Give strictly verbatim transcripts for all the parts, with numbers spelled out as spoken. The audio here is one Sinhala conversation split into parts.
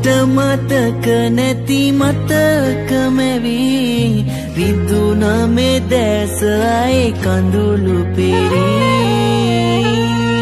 ඔබට මතක නැති මතක මැවි රිදුන මේ දැස ආයේ කඳුළු පෙරී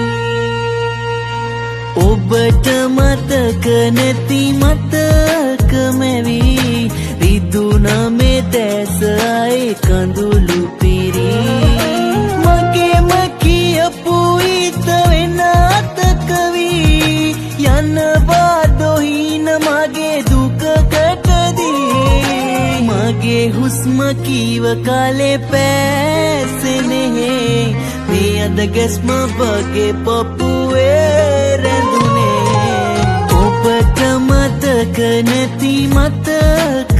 ඔබට මතක නැති මතක මැවි රිදුන මේ දැස ආයේ කඳුළු පෙරී මගේම කියපු හිත වෙන අතකවි යනවා දොහින මගේ දුකකටදී මගේ හුස්ම කීව කාලේ පෑසෙනේ මේ අද ගැස්ම වගේ පපුවේ රැඳුනේ ඔබට මතක නැති මතක